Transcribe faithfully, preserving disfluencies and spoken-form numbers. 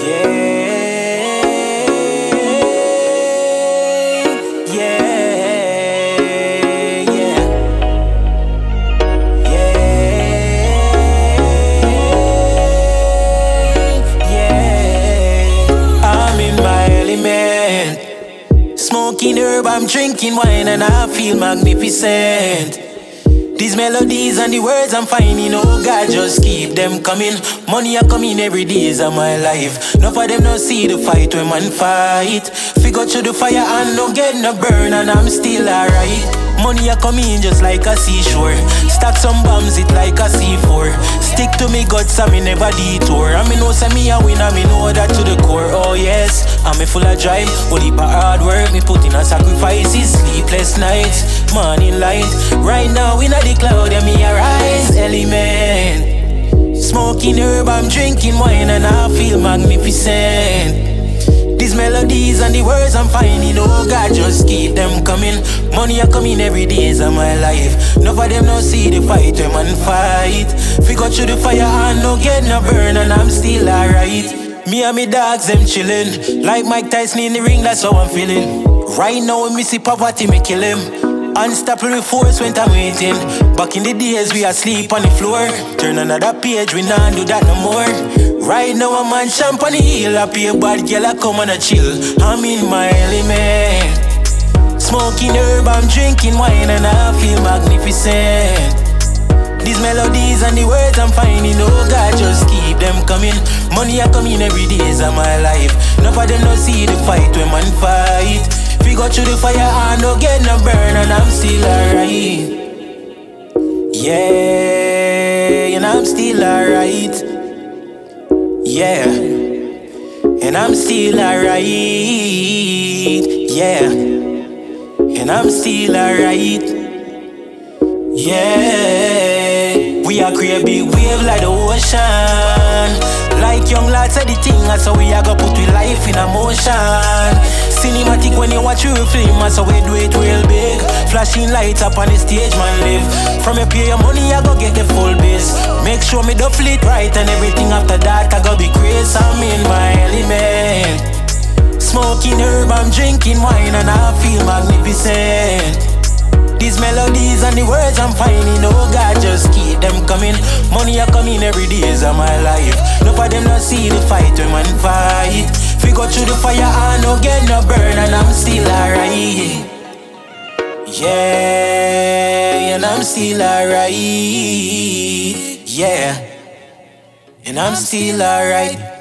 Yeah, yeah, yeah, yeah, yeah. I'm in my element. Smoking herb, I'm drinking wine, and I feel magnificent. These melodies and the words I'm finding, oh God, just keep them coming. Money are coming every day of my life. None of them no see the fight when man fight. Figure through the fire and no get no burn, and I'm still alright. Money are coming just like a seashore. Stack some bombs, it like a C four. Stick to me guts, I me never detour. I me know say me a win, I me know that to the core. Oh yes, I'm me full of drive. Only by hard work, me put in a sacrifices. Sleepless nights, morning light. Right now in the cloud, and me arise, element. Smoking herb, I'm drinking wine, and I feel magnificent. These melodies and the words I'm finding, oh God, just keep them coming. Money are coming every day of my life. None of them no see the fight when man fight. Figure through the fire and no get no burn, and I'm still alright. Me and me dogs, them chillin'. Like Mike Tyson in the ring, that's how I'm feeling. Right now when me see poverty, me kill him. Unstoppable force when I'm waiting. Back in the days we asleep on the floor. Turn another page, we nah do that no more. Right now a man champ on the hill. I pay a bad girl, I come and I chill. I'm in my element. Smoking herb, I'm drinking wine, and I feel magnificent. These melodies and the words I'm finding, oh God, just keep them coming. Money are coming every day of my life. None of them no see the fight when man fight. Figure through the fire and no get no burn, and I'm still alright. Yeah, and I'm still alright. Yeah, and I'm still alright. Yeah, and I'm still alright. Yeah, we are create big wave like the ocean. Like young lads said the thing, so we are gonna put we life in a motion. Cinematic when you watch your film, so we do it real big. Flashing lights up on the stage, man, live. From you pay your money, I go get the full biz. Make sure me do fleet right, and everything after that, I go be crazy. I'm in my element. Smoking herb, I'm drinking wine, and I feel magnificent. These melodies and the words I'm finding, oh God, just keep them coming. Money are coming every day of my life. None of them not see the fight when man fight. Figure through the fire and no get no burn, and I'm still alright. Yeah, and I'm still alright. Yeah, and I'm still alright.